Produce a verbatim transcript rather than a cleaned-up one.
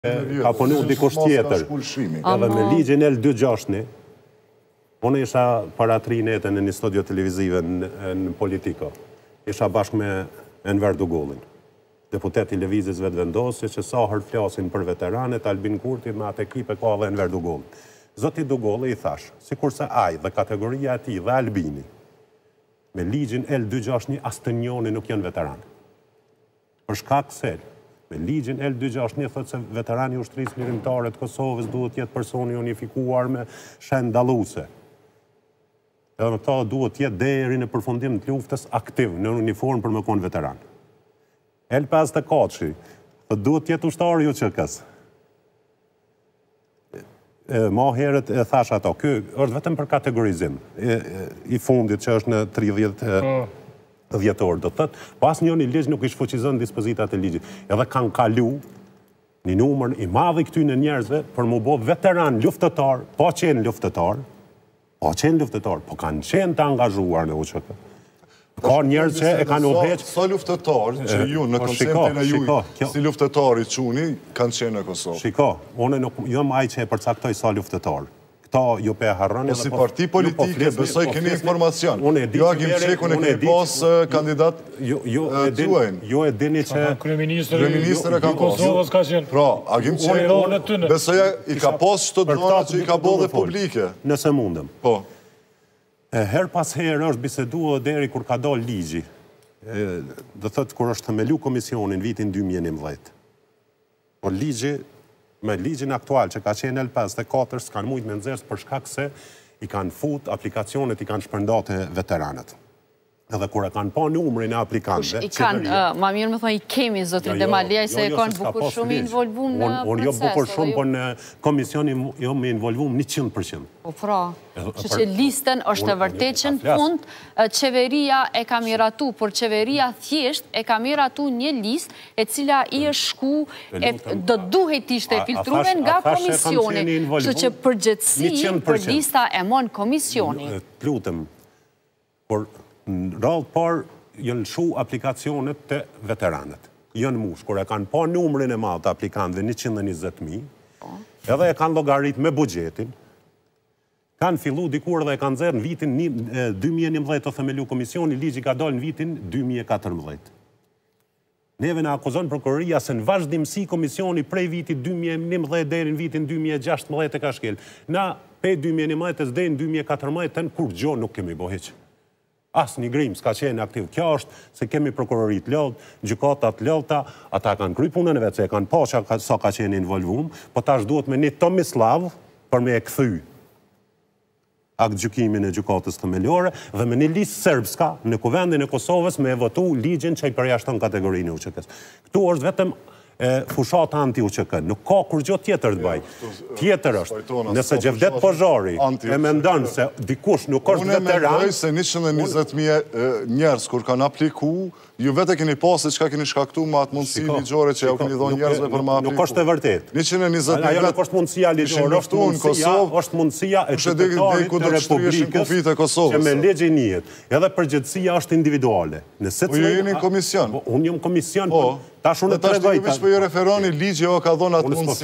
ka punu dikush tjetër. Edhe me ligjin L dy gjashtëni, unë isha para tri nete në një studio televizive në Politiko. Isha bashkë me Enver Dugullin, deputet i Lëvizjes Vetëvendosje, që sa herë flasin për veteranet, Albin Kurti me atë ekipe ka dhe Enver Dugullin. Zoti Dugulli i thash, si kurse aj dhe kategoria e ti dhe Albini, me ligjin L dy gjashtëni as të njoni nuk janë veteranë. Për shkak se me ligjin L dy gjashtëni thotë se veterani i ushtrisë lirimtare të Kosovës duhet të jetë personi unifikuar me shenjë dalluese. Edhe me këta duhet të jetë deri në përfundim të luftës aktiv në uniformë për me qenë veteran. L pesëdhjetë e katër thotë duhet të jetë ushtari i UçK-s. Ma herët e thash ato, ky është vetëm për kategorizim i fundit që është në tridhjetë dhjetor, do të thëtë, pas një një ligj nuk i shfuqizon dispozitat e ligjit. Edhe kanë kalu një numër i madh i këtyre njerëzve për mu bo veteran luftëtar, po qenë luftëtar, po qenë luftëtar, po kanë qenë të angazhuar në UçK. Ka njerëz që e kanë udhëheq. Sa luftëtar që ju në konceptin e ju si luftëtar i çuni kanë qenë në Kosovë. Shiko, unë nuk jam ai që e përcaktoj sa luftëtar. Këta ju pe harroni. Po si parti politike, besoj keni informacion. Jo Agim Çekun e keni pas kandidat tuajin. Jo e dini që kryeministri i Kosovës ka qenë. Pra, Agim Çeku besoj i ka pas çdo dhëna që i ka bërë publike. Nëse mundem. Po. Her pas herë është bisedua deri kur ka dalë ligji, dhe thëtë kur është themelu komisionin vitin dy mijë e njëmbëdhjetë. Por ligji, me ligjin aktual që ka qenë L pesëdhjetë e katër, s'kanë mujtë me nxjerrë për shkak se i kanë fut aplikacionet, i kanë shpërndate veteranët. Edhe kur e kanë pa numrin e aplikantëve. I kanë, ma mirë me thonë, i kemi zotin Demaliaj, se e kanë bukur shumë i involvum në proces. Unë jo bukur shumë, por në komisioni jo me involvum një qind përqind. Po pra, që që listën është e vërtet që në fund, qeveria e ka miratu, por qeveria thjesht e ka miratu një list e cila i është shku, do duhet ishte e filtruar nga komisioni, që që përgjithsi për lista e mon komisioni. Lutem, por në radhë parë jënë shu aplikacionet të veteranët. Jënë mush, kur e kanë pa numrin e madh të aplikantëve një qind e njëzet mijë, edhe e kanë llogarit me buxhetin, kanë fillu dikur dhe e kanë zerë në vitin dy mijë e njëmbëdhjetë të themelu komisioni, ligji ka dalë në vitin dy mijë e katërmbëdhjetë. Neve në akuzon prokuroria se në vazhdimsi komisioni prej vitit dy mijë e njëmbëdhjetë deri në vitin dy mijë e gjashtëmbëdhjetë e ka shkel. Na pe dy mijë e njëmbëdhjetë deri në dy mijë e katërmbëdhjetë kur gjo nuk kemi bo hiq. Asë një grim s'ka qenë aktiv. Kjo është se kemi prokurorit lodh, gjykatat lodhta, ata kanë kry punën e vetë, se e kanë pa që sa ka qenë involvum, po tash duhet me një Tomislav për me e këthy akt gjykimin e gjykatës themelore dhe me një listë serbska në kuvendin e Kosovës me e votu ligjin që i përjashton kategorinë e UÇK-s. Këtu është vetëm fushatë anti-UçK, nuk ka kur gjë tjetër të baj. Tjetër është, nëse Gjevdet Pozhari e mendon se dikush nuk është veteran... Unë e mendoj se njëqind e njëzet mijë njerës kur kanë apliku, ju vete keni pasë që ka keni shkaktu ma atë mundësi ligjore që ja u keni dhonë njerëzve për ma apliku. Nuk është e vërtet. njëqind e njëzet mijë ajo nuk është mundësia ligjore, është mundësia e qytetarit të Republikës që me legje njët. Edhe përgjithësia është individuale. Po ju jeni në komision. Unë jam komision, Ta shumë të tregoj. Ju referoni ligje o ka dhona të mundësi.